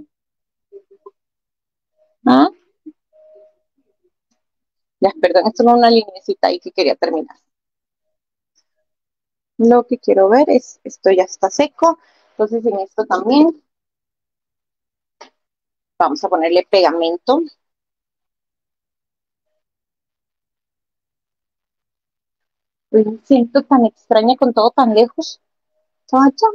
¿Ah? Ya, perdón, esto no es una linecita ahí que quería terminar. Lo que quiero ver es, esto ya está seco, entonces en esto también vamos a ponerle pegamento. Me siento tan extraña con todo tan lejos. Allá,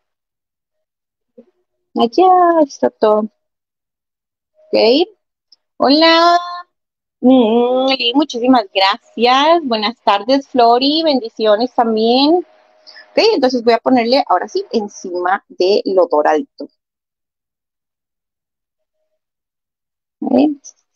allá está todo. Ok. Hola. Mm, Eli, muchísimas gracias. Buenas tardes, Flori. Bendiciones también. Ok, entonces voy a ponerle ahora sí encima de lo doradito. ¿Ok?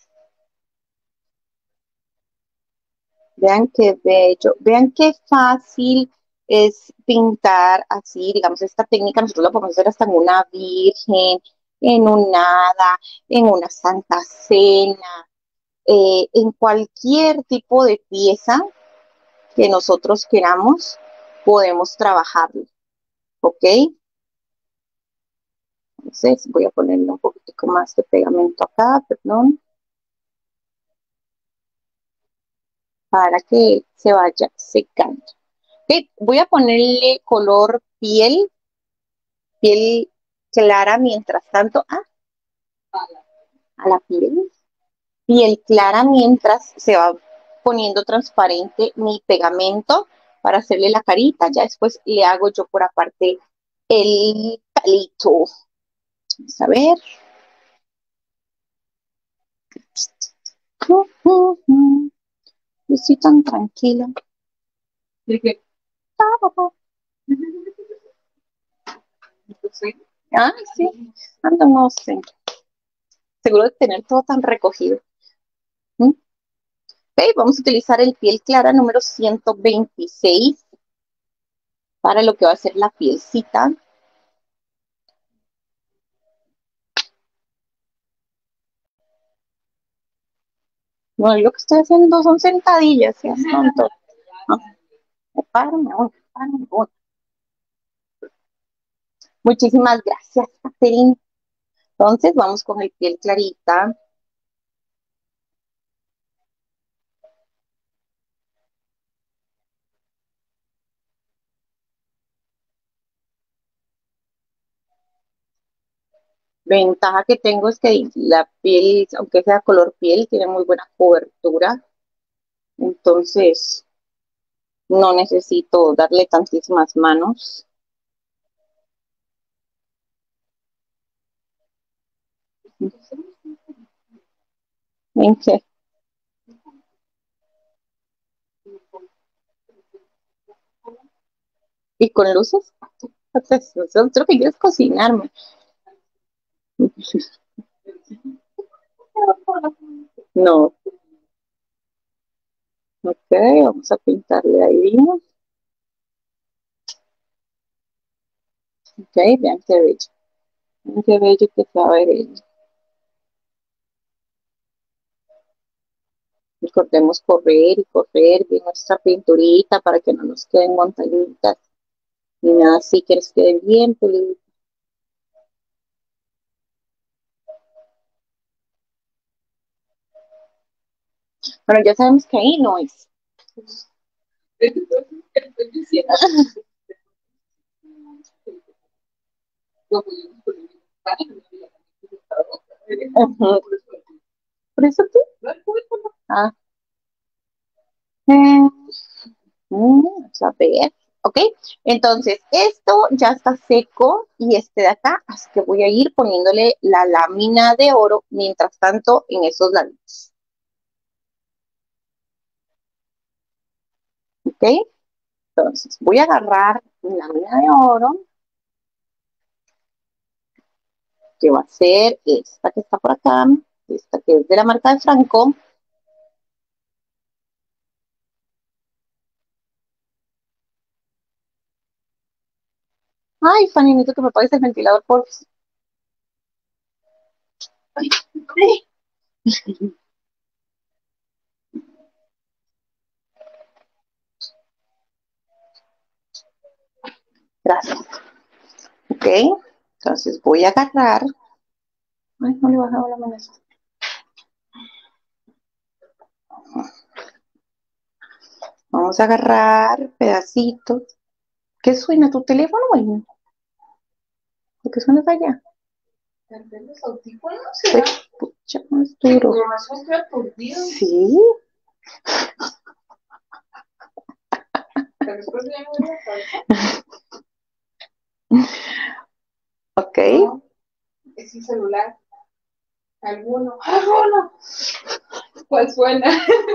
Vean qué bello, vean qué fácil es pintar así, digamos, esta técnica nosotros la podemos hacer hasta en una virgen, en un hada, en una santa cena, eh, en cualquier tipo de pieza que nosotros queramos, podemos trabajarlo, ¿ok? Entonces voy a ponerle un poquitico más de pegamento acá, perdón, para que se vaya secando. Ok, voy a ponerle color piel piel clara mientras tanto, ah, a la piel, piel clara mientras se va poniendo transparente mi pegamento para hacerle la carita, ya después le hago yo por aparte el palito. Vamos a ver. Uh, uh, uh. Yo estoy tan tranquila. dije, entonces, Ah, sí, ando, no sé. Seguro de tener todo tan recogido. ¿Mm? Ok, vamos a utilizar el piel clara número ciento veintiséis para lo que va a ser la pielcita. No, lo que estoy haciendo son sentadillas, seas tonto. No, párame, uy, párame, uy. Muchísimas gracias, Catherine. Entonces, vamos con el piel clarita. Ventaja que tengo es que la piel, aunque sea color piel, tiene muy buena cobertura. Entonces, no necesito darle tantísimas manos. ¿En qué? ¿Y con luces? Creo que quieres cocinarme. No. Ok, vamos a pintarle ahí. Ok, vean qué bello. Vean qué bello que se va a ver ella. Recordemos correr y correr de nuestra pinturita para que no nos queden montañitas ni nada así, que nos quede bien pulido. Bueno, ya sabemos que ahí no es. Ujú. ¿Por eso qué? Ah. Eh, mm, vamos a ver. Ok, entonces esto ya está seco y este de acá, así que voy a ir poniéndole la lámina de oro mientras tanto en esos lados. Ok, entonces voy a agarrar mi lámina de oro, que va a ser esta que está por acá, esta que es de la marca de Franco. Ay, Fanny, necesito que me apagues el ventilador, por favor. Gracias. Ok, entonces voy a agarrar. Ay, no le he bajado la mano. Vamos a agarrar pedacitos. ¿Qué suena tu teléfono, güey? ¿Por qué suena allá? Tal vez los audífonos Pues, será. pucha, más duro. Pero más estoy aturdido. Sí. Tal vez por eso ya me duele la cabeza. Ok. No, es mi celular. Alguno. ¡Alguno! ¿Cuál suena?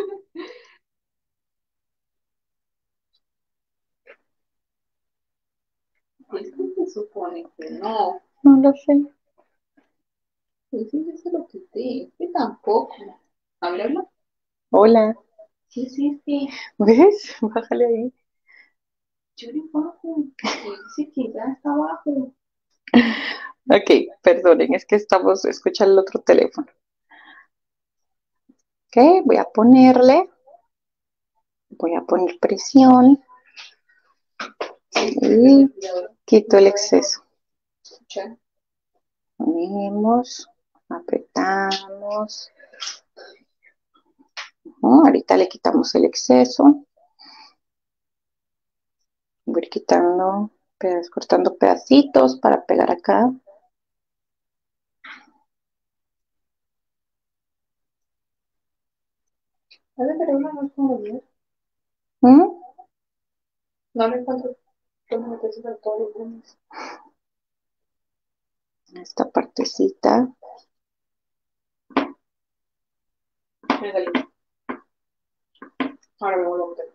Es que se supone que no. No lo sé. Pues sí, yo se lo quité. Es que tampoco. Háblalo. Hola. ¿Qué hiciste? ¿Ves? Bájale ahí. Yo le bajo. Dice que ya está abajo. Ok, perdonen, es que estamos escuchando el otro teléfono. Ok, voy a ponerle, voy a poner presión y quito el exceso. Escucha. Ponemos, apretamos. Oh, ahorita le quitamos el exceso. Voy a ir quitando, pedaz- cortando pedacitos para pegar acá. ¿Sabes? Pero una no es como bien. ¿Mm? No le encuentro cómo te sobre todos los lunes. Esta partecita. Me salió. Ahora me vuelvo a meter.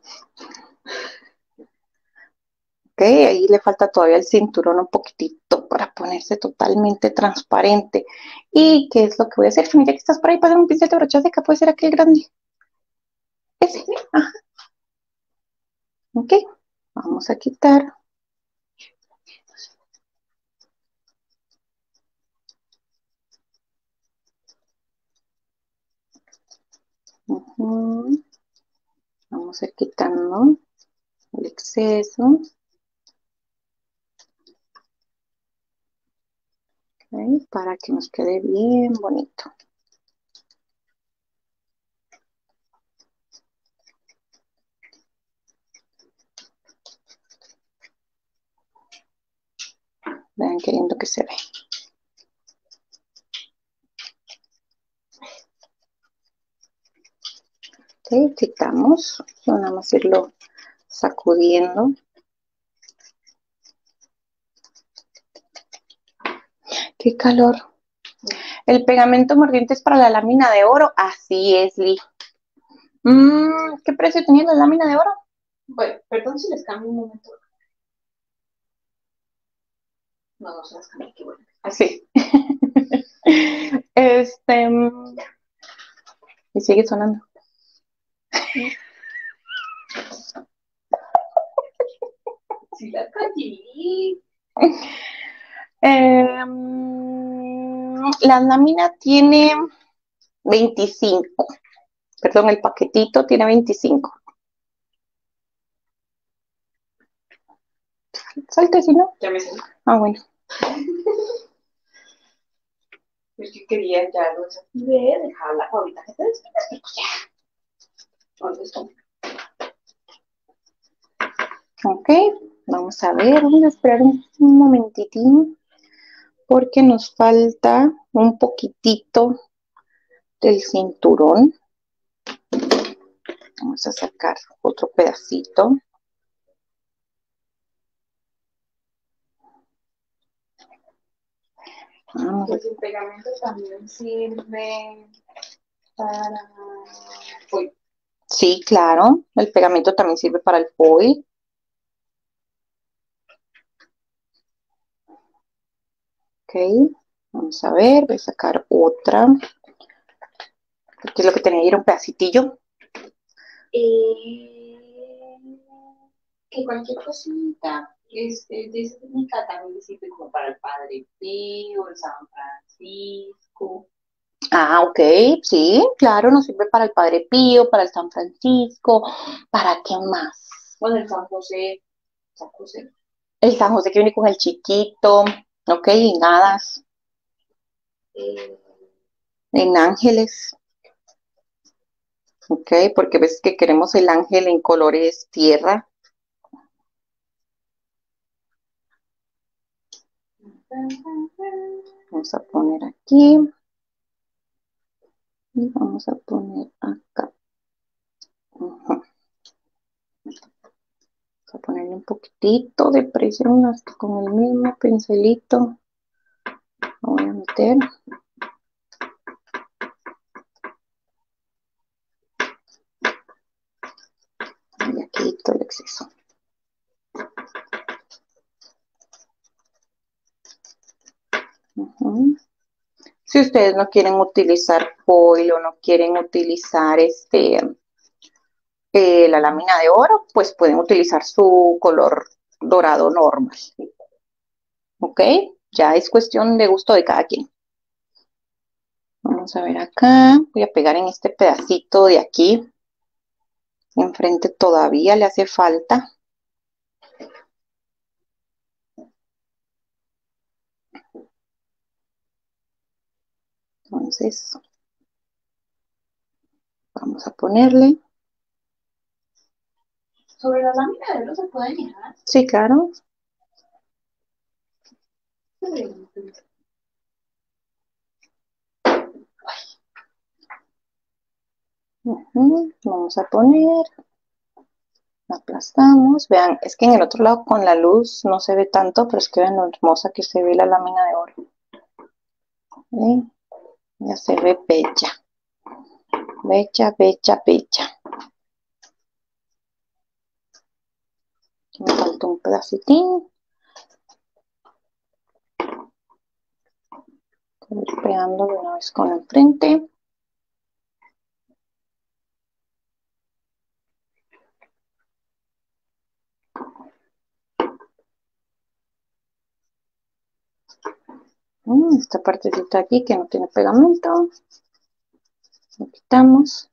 Ok, ahí le falta todavía el cinturón un poquitito para ponerse totalmente transparente. ¿Y qué es lo que voy a hacer? Mira que estás por ahí, pásame un pincel de brocha seca, puede ser aquel grande. Ese, ajá. Ok, vamos a quitar. Ujú. Vamos a ir quitando el exceso. Ok, para que nos quede bien bonito. Vean qué lindo que se ve. Ok, Ok, quitamos. Nada más irlo sacudiendo. Qué calor. El pegamento mordiente es para la lámina de oro. Así es, Lee. Mm, ¿qué precio tenía la lámina de oro? Bueno, perdón si les cambio un momento. No, no se las cambié, qué bueno. Así. Este. Y sigue sonando. Sí, la callé. Eh, la lámina tiene veinticinco. Perdón, el paquetito tiene veinticinco. Salte si no. Ya me salí. Ah, bueno. Es que quería ya lo desactivé, dejarla ahorita que te despidas, pero pues ya. ¿Dónde está? Ok, vamos a ver, vamos a esperar un, un momentitín porque nos falta un poquitito del cinturón. Vamos a sacar otro pedacito. Vamos a... Pues el pegamento también sirve para foil. Sí, claro, el pegamento también sirve para el foil. Ok, vamos a ver, voy a sacar otra. Aquí lo que tenía era un pedacitillo. Eh, que cualquier cosita este, de esa técnica también sirve como para el Padre Pío, el San Francisco. Ah, ok, sí, claro, nos sirve para el Padre Pío, para el San Francisco, ¿para qué más? Bueno, el San José, San José. El San José que viene con el chiquito, ok, en hadas, Eh, en ángeles, ok, porque ves que queremos el ángel en colores tierra. Vamos a poner aquí y vamos a poner acá. Ujú. Vamos a ponerle un poquitito de presión hasta con el mismo pincelito. Lo voy a meter. Y aquí quito el exceso. Ujú. Si ustedes no quieren utilizar foil o no quieren utilizar este eh, la lámina de oro, pues pueden utilizar su color dorado normal. ¿Ok? Ya es cuestión de gusto de cada quien. Vamos a ver acá. Voy a pegar en este pedacito de aquí. Enfrente todavía le hace falta. Entonces, vamos a ponerle. sobre la lámina de oro se puede mirar. Sí, claro. Ujú. Vamos a poner. Aplastamos. Vean, es que en el otro lado con la luz no se ve tanto, pero es que vean lo hermosa que se ve la lámina de oro. ¿Ven? Ya se ve bella. Bella, bella, bella. Aquí me falta un pedacitín. Voy pegando de una vez con el frente. Mm, esta partecita aquí que no tiene pegamento. Lo quitamos.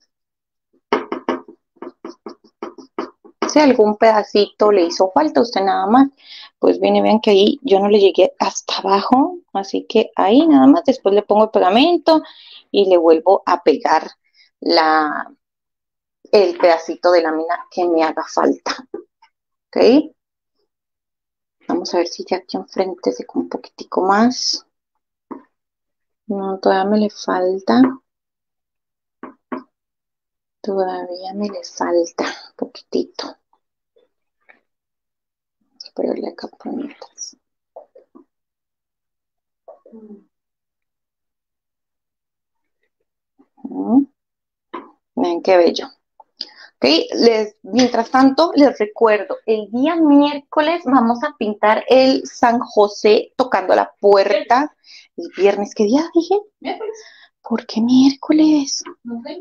Si algún pedacito le hizo falta a usted nada más, pues viene, vean que ahí yo no le llegué hasta abajo, así que ahí nada más, después le pongo el pegamento y le vuelvo a pegar la, el pedacito de lámina que me haga falta, ¿ok? Vamos a ver si ya aquí enfrente se con un poquitico más. No, todavía me le falta. Todavía me le falta un poquitito. Pero le acá mientras. Mm. Miren qué bello. Okay. Les, mientras tanto, les recuerdo, el día miércoles vamos a pintar el San José tocando la puerta. El viernes, ¿qué día dije? Miércoles. ¿Por qué miércoles? No sé,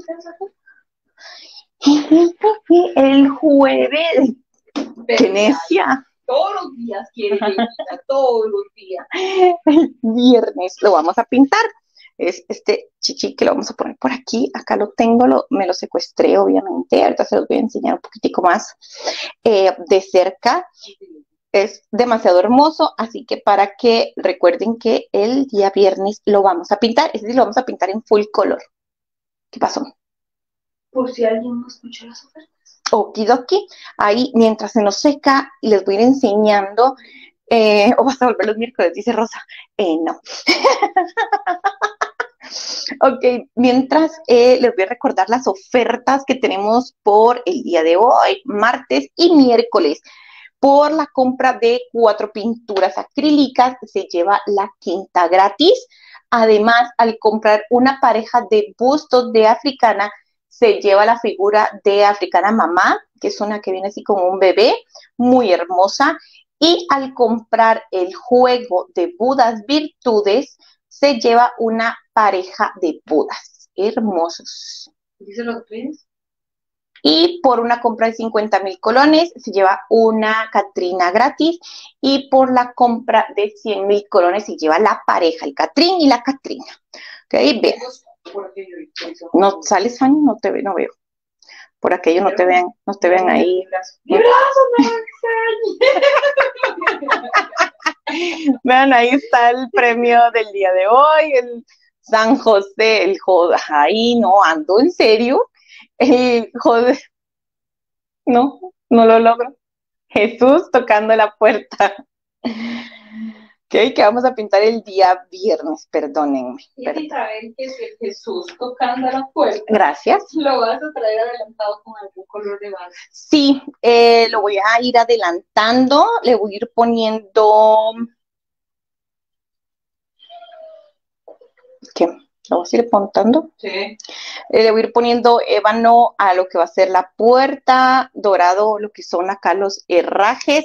El jueves. ¡Qué necia! Todos los días quiere que todos los días. El viernes lo vamos a pintar. Es este chichi que lo vamos a poner por aquí. Acá lo tengo, lo, me lo secuestré, obviamente. Ahorita se los voy a enseñar un poquitico más eh, de cerca. Es demasiado hermoso, así que para que recuerden que el día viernes lo vamos a pintar. Es decir, lo vamos a pintar en full color. ¿Qué pasó? Por si alguien no escuchó las ofertas. Okidoki. Ahí, mientras se nos seca, les voy a ir enseñando. Eh, o vas a volver los miércoles, dice Rosa. Eh, no. Ok, mientras eh, les voy a recordar las ofertas que tenemos por el día de hoy, martes y miércoles. Por la compra de cuatro pinturas acrílicas se lleva la quinta gratis. Además, al comprar una pareja de bustos de africana, se lleva la figura de africana mamá, que es una que viene así como un bebé, muy hermosa. Y al comprar el juego de Budas Virtudes, se lleva una pareja de Budas hermosos. ¿Dice lo que tienes? Y por una compra de cincuenta mil colones se lleva una Catrina gratis. Y por la compra de cien mil colones se lleva la pareja, el Catrín y la Catrina. Ok, vean. No sales, Fanny, no te ve, no veo. Por aquello no te vean, no te vean ahí. ¡Mi brazo me Vean, ahí está el premio del día de hoy, el San José, el José. Ahí no ando, en serio. El José. No, no lo logro. Jesús tocando la puerta. Ok, que vamos a pintar el día viernes, perdónenme. Y saber que si el Jesús tocando la puerta. Gracias. Lo vas a traer adelantado con algún color de base. Sí, eh, lo voy a ir adelantando. Le voy a ir poniendo. ¿Qué? ¿Lo voy a ir apuntando? Sí. Eh, le voy a ir poniendo ébano a lo que va a ser la puerta, dorado lo que son acá los herrajes.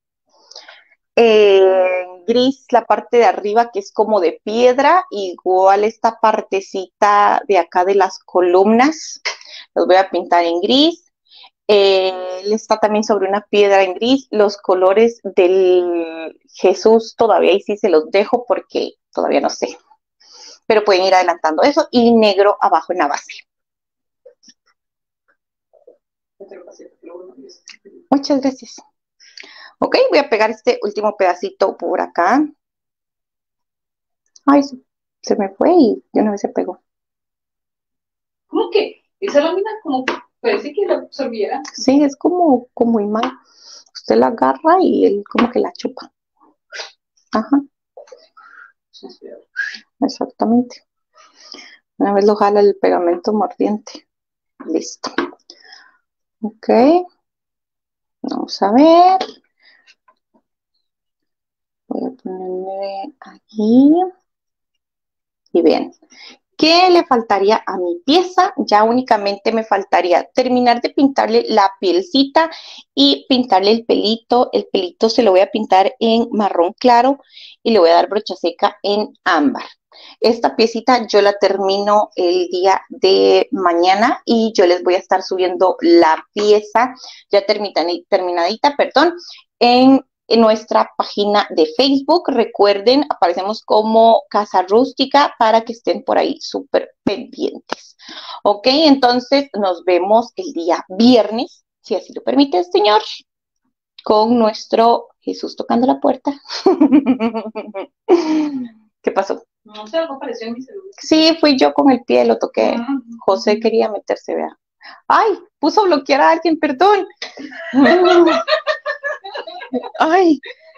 Eh, gris la parte de arriba que es como de piedra, igual esta partecita de acá de las columnas, los voy a pintar en gris. Eh, él está también sobre una piedra en gris. Los colores del Jesús todavía ahí sí se los dejo porque todavía no sé, pero pueden ir adelantando eso, y negro abajo en la base. Muchas gracias. Ok, voy a pegar este último pedacito por acá. Ay, se, se me fue y de una vez se pegó. ¿Cómo que? Esa lámina como que parece que la absorbiera. Sí, es como, como imán. Usted la agarra y él como que la chupa. Ajá. Exactamente. Una vez lo jala el pegamento mordiente. Listo. Ok. Vamos a ver. Voy a ponerme aquí. Y bien. ¿Qué le faltaría a mi pieza? Ya únicamente me faltaría terminar de pintarle la pielcita y pintarle el pelito. El pelito se lo voy a pintar en marrón claro y le voy a dar brocha seca en ámbar. Esta piecita yo la termino el día de mañana y yo les voy a estar subiendo la pieza ya terminadita, perdón, en en nuestra página de Facebook. Recuerden, aparecemos como Casa Rústica para que estén por ahí súper pendientes. Ok, entonces nos vemos el día viernes, si así lo permite el Señor, con nuestro Jesús tocando la puerta. ¿Qué pasó? No sé, algo apareció en mi celular. Sí, fui yo con el pie, lo toqué. Uh-huh. José quería meterse, vea. Ay, puso a bloquear a alguien, perdón. Ay,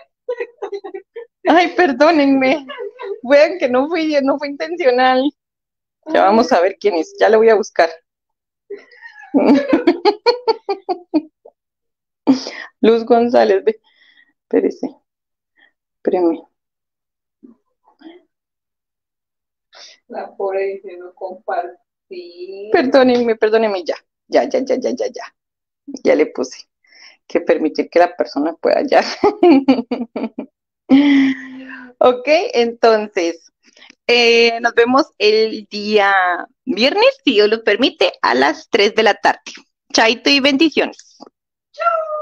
ay, perdónenme. Vean que no fui, no fue intencional. Ya vamos a ver quién es, ya lo voy a buscar. Luz González, ve. Espérese. Espéreme. La pobre dice no compartir. Perdónenme, perdónenme, ya. Ya, ya, ya, ya, ya, ya. Ya le puse. Que permitir que la persona pueda ya. Ok, entonces, eh, nos vemos el día viernes, si Dios lo permite, a las tres de la tarde. Chaito y bendiciones. ¡Chao!